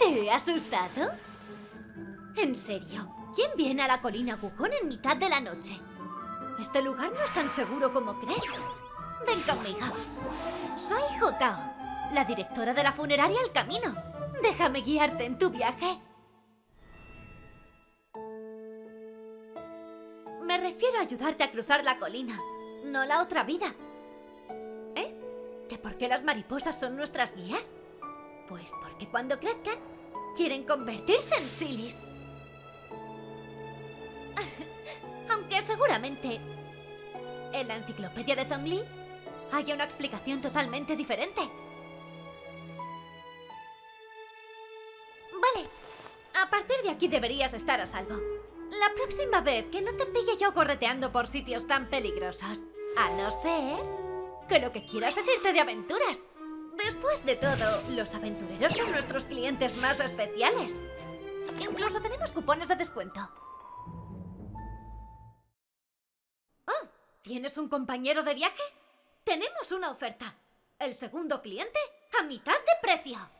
¿Te he asustado? En serio, ¿quién viene a la colina Agujón en mitad de la noche? Este lugar no es tan seguro como crees. Ven conmigo. Soy Jutao, la directora de la funeraria El Camino. Déjame guiarte en tu viaje. Me refiero a ayudarte a cruzar la colina, no la otra vida. ¿Eh? ¿Que por qué las mariposas son nuestras guías? Pues porque cuando crezcan, quieren convertirse en Silis. Aunque seguramente en la enciclopedia de Zhongli haya una explicación totalmente diferente. Vale, a partir de aquí deberías estar a salvo. La próxima vez que no te pille yo correteando por sitios tan peligrosos. A no ser que lo que quieras es irte de aventuras. Después de todo, los aventureros son nuestros clientes más especiales. Incluso tenemos cupones de descuento. Oh, ¿tienes un compañero de viaje? Tenemos una oferta. El segundo cliente a mitad de precio.